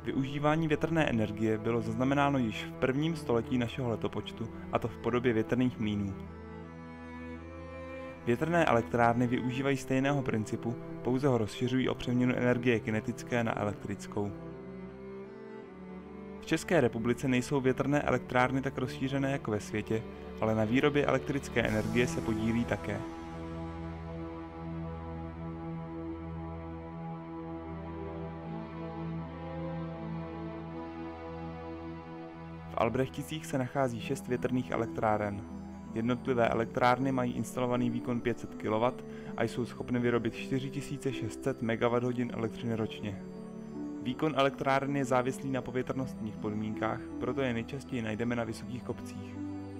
Využívání větrné energie bylo zaznamenáno již v prvním století našeho letopočtu, a to v podobě větrných mlýnů. Větrné elektrárny využívají stejného principu, pouze ho rozšiřují o přeměnu energie kinetické na elektrickou. V České republice nejsou větrné elektrárny tak rozšířené jako ve světě, ale na výrobě elektrické energie se podílí také. V Albrechticích se nachází 6 větrných elektráren. Jednotlivé elektrárny mají instalovaný výkon 500 kW a jsou schopny vyrobit 4600 MWh elektřiny ročně. Výkon elektráren je závislý na povětrnostních podmínkách, proto je nejčastěji najdeme na vysokých kopcích.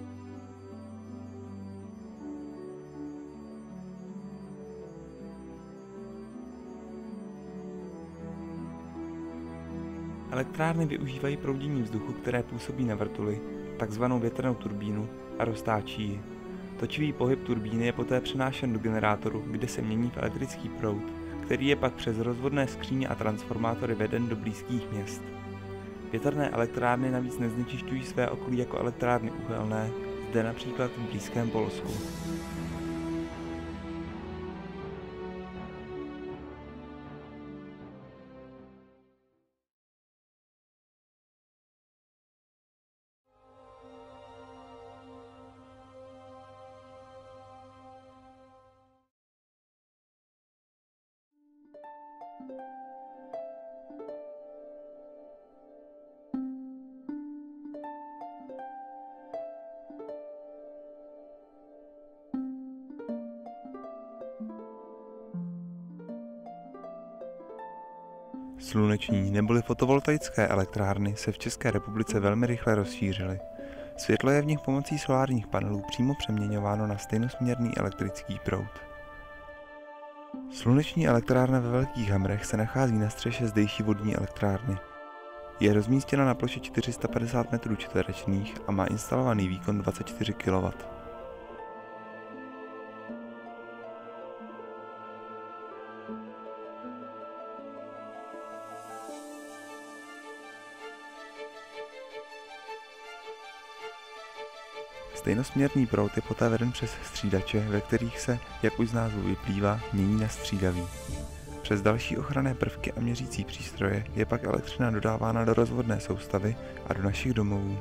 Elektrárny využívají proudění vzduchu, které působí na vrtuli, takzvanou větrnou turbínu, a roztáčí ji. Točivý pohyb turbíny je poté přenášen do generátoru, kde se mění v elektrický proud, který je pak přes rozvodné skříně a transformátory veden do blízkých měst. Větrné elektrárny navíc neznečišťují své okolí jako elektrárny uhelné, zde například v blízkém Polsku. Sluneční neboli fotovoltaické elektrárny se v České republice velmi rychle rozšířily. Světlo je v nich pomocí solárních panelů přímo přeměňováno na stejnosměrný elektrický proud. Sluneční elektrárna ve Velkých Hamrech se nachází na střeše zdejší vodní elektrárny. Je rozmístěna na ploše 450 m2 a má instalovaný výkon 24 kW. Stejnosměrný proud je poté veden přes střídače, ve kterých se, jak už z názvu vyplývá, mění na střídavý. Přes další ochranné prvky a měřící přístroje je pak elektřina dodávána do rozvodné soustavy a do našich domovů.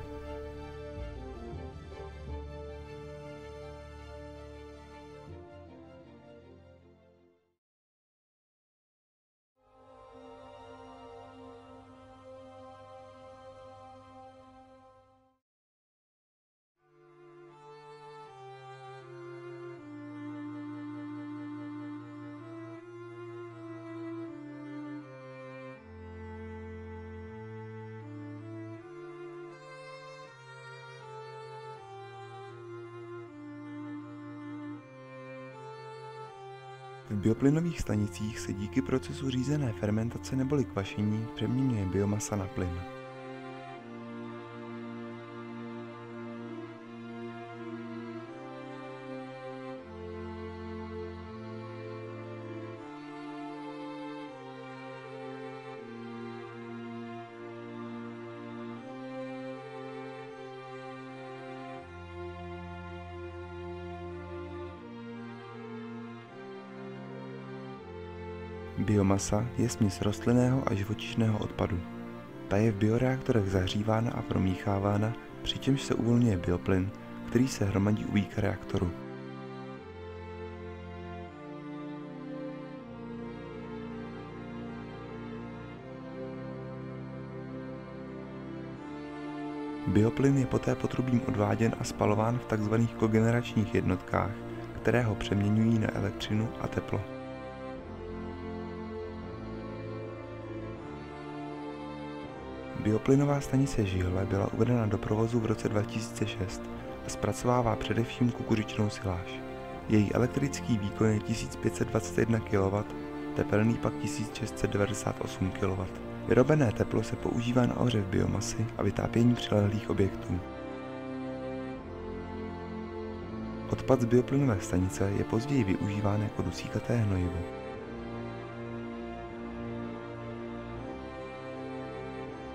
V bioplynových stanicích se díky procesu řízené fermentace neboli kvašení přeměňuje biomasa na plyn. Biomasa je směs rostlinného a živočišného odpadu. Ta je v bioreaktorech zahřívána a promíchávána, přičemž se uvolňuje bioplyn, který se hromadí u víka reaktoru. Bioplyn je poté potrubím odváděn a spalován v tzv. Kogeneračních jednotkách, které ho přeměňují na elektřinu a teplo. Bioplynová stanice Žihle byla uvedena do provozu v roce 2006 a zpracovává především kukuřičnou siláž. Její elektrický výkon je 1521 kW, tepelný pak 1698 kW. Vyrobené teplo se používá na ohřev biomasy a vytápění přilehlých objektů. Odpad z bioplynové stanice je později využíván jako dusíkaté hnojivo.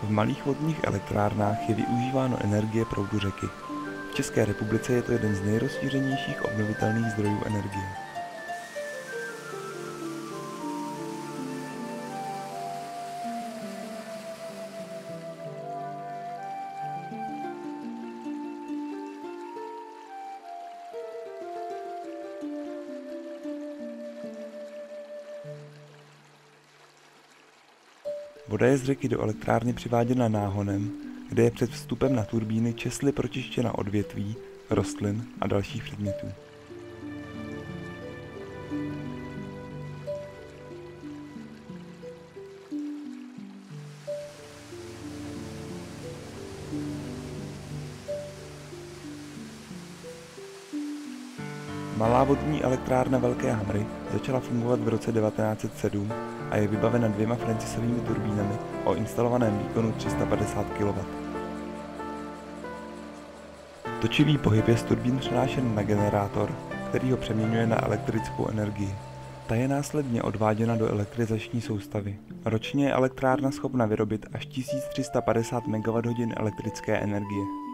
V malých vodních elektrárnách je využíváno energie proudu řeky. V České republice je to jeden z nejrozšířenějších obnovitelných zdrojů energie. Voda je z řeky do elektrárny přiváděna náhonem, kde je před vstupem na turbíny česly pročištěna od větví, rostlin a dalších předmětů. Malá vodní elektrárna Velké Hamry začala fungovat v roce 1907 a je vybavena 2 Francisovými turbínami o instalovaném výkonu 350 kW. Točivý pohyb je z turbín přenášen na generátor, který ho přeměňuje na elektrickou energii. Ta je následně odváděna do elektrizační soustavy. Ročně je elektrárna schopna vyrobit až 1350 MWh elektrické energie.